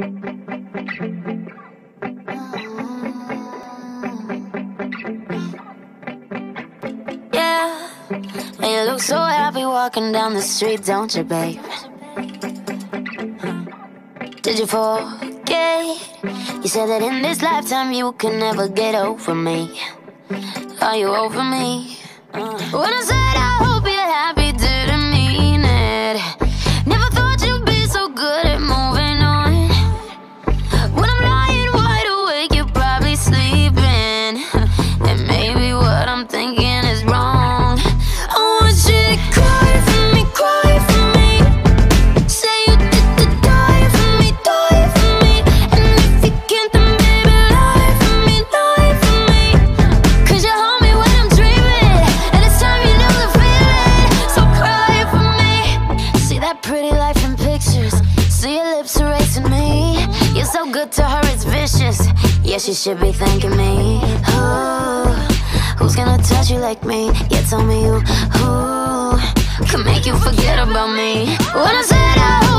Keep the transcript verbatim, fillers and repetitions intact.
Yeah, and you look so happy walking down the street, don't you, babe? Did you forget? You said that in this lifetime you can never get over me. Are you over me? Uh. When I said I hope you're happy, didn't mean it. Never thought you'd be so good at moving on. When I'm lying wide awake, you're probably sleeping. And maybe what I'm thinking is wrong. I want you to cry for me, cry for me. Say you did the die for me, die for me. And if you can't, then baby, lie for me, lie for me. Cause you hold me when I'm dreaming, and it's time you know the feeling. So cry for me. See that pretty life in pictures, see your lips erasing me. You're so good to her, it's vicious. Yes, you should be thanking me. Oh, who's gonna touch you like me? Yeah, tell me who, who can make you forget about me. When I said I